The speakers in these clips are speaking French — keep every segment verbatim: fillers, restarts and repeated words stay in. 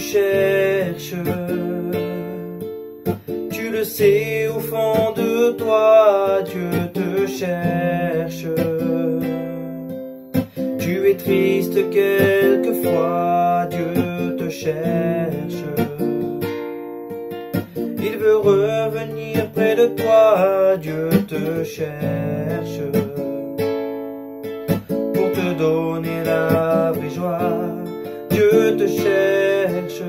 cherche. Tu le sais, au fond de toi, Dieu te cherche. Tu es triste quelquefois, Dieu te cherche. Il veut revenir près de toi, Dieu te cherche. Pour te donner la vraie joie, Dieu te cherche.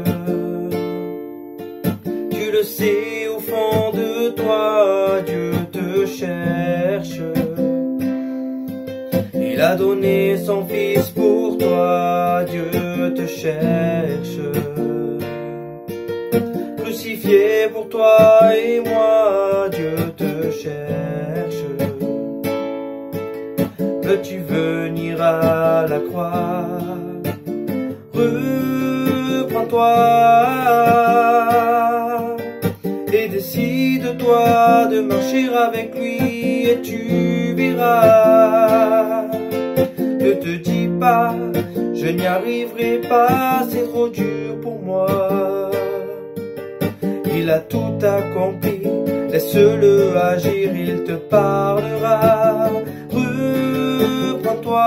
Tu le sais, au fond de toi, Dieu te cherche. Il a donné son Fils pour toi, Dieu te cherche. Crucifié pour toi et moi, Dieu te cherche. Veux-tu venir à la croix? Reprends-toi et décide-toi de marcher avec lui et tu verras. Ne te dis pas, je n'y arriverai pas, c'est trop dur pour moi. Il a tout accompli, laisse-le agir, il te parlera. Reprends-toi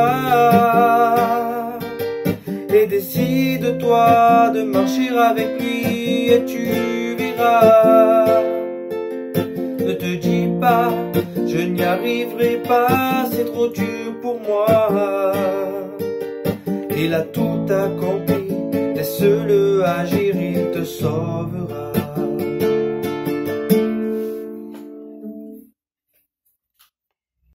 et décide-toi de marcher avec lui et tu verras. Ne te dis pas, je n'y arriverai pas, c'est trop dur pour moi. Il a tout accompli, laisse-le agir, il te sauvera.